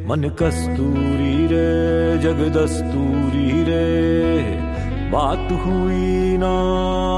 मन कस्तूरी रे जग दस्तूरी रे, बात हुई ना